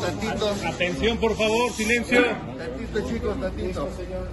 tantito. Atención, por favor, silencio. Tantito, chicos, tantito.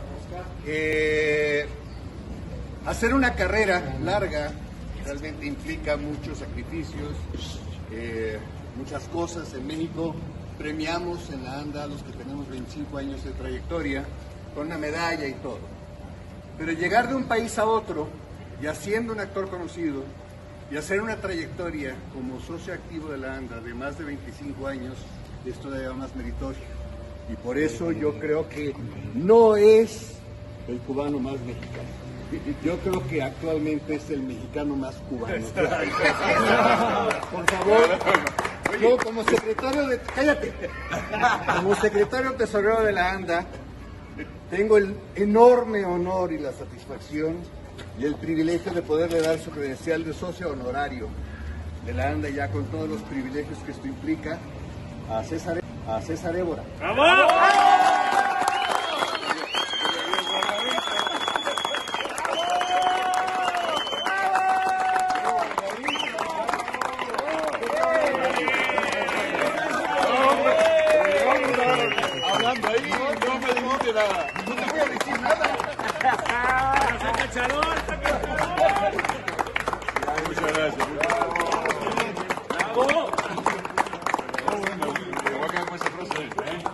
Hacer una carrera larga realmente implica muchos sacrificios, muchas cosas. En México premiamos en la ANDA a los que tenemos 25 años de trayectoria con una medalla y todo. Pero llegar de un país a otro, ya siendo un actor conocido, y hacer una trayectoria como socio activo de la ANDA de más de 25 años, es todavía más meritorio. Y por eso yo creo que no es el cubano más mexicano. Yo creo que actualmente es el mexicano más cubano. Por favor, yo como secretario de... ¡Cállate! Como secretario tesorero de la ANDA, tengo el enorme honor y la satisfacción y el privilegio de poderle dar su credencial de socio honorario de la ANDA, ya con todos los privilegios que esto implica, a César Évora. ¡Vamos! Hablando ahí, no me dijiste nada. No te voy a decir nada. Muchas gracias. ¡Bravo! Me voy a quedar con esa frase.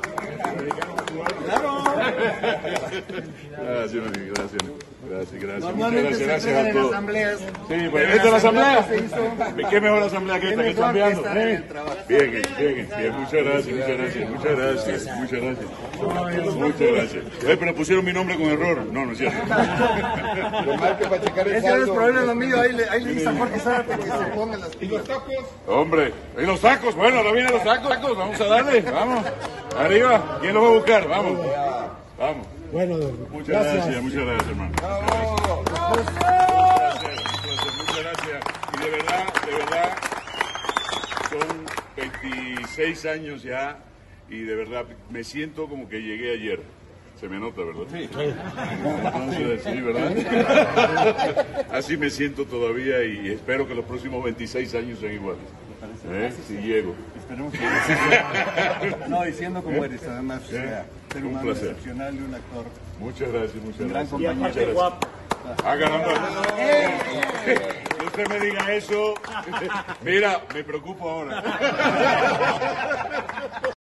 Claro. Gracias, gracias. Gracias. Normalmente se entregan en asambleas. Sí, pues esta es la asamblea. Se hizo. ¿Qué mejor asamblea que esta que Mejor cambiando? estar en el trabajo. Bien. Muchas gracias. Muchas gracias. Pero pusieron mi nombre con error. No es cierto. Lo mal que para checar el Ese no es saldo. problema mío. Ahí le dice a Jorge Zárate que se pongan las pilas. Hombre, ¿y los tacos? Bueno, ahora vienen los tacos. Vamos a darle. Vamos. Arriba. ¿Quién los va a buscar? Vamos. Bueno, Muchas gracias, hermano. Muchas gracias. Y de verdad, son 26 años ya y de verdad me siento como que llegué ayer. Se me nota, ¿verdad? Sí. Entonces, sí, ¿verdad? Así me siento todavía y espero que los próximos 26 años sean iguales. Si llego. Esperemos que no, diciendo como eres, además, o sea, ser Un humano placer. excepcional y un actor. Muchas gracias. Gran Y compañero. aparte guapo. Caramba. Que usted me diga eso. Mira, me preocupo ahora.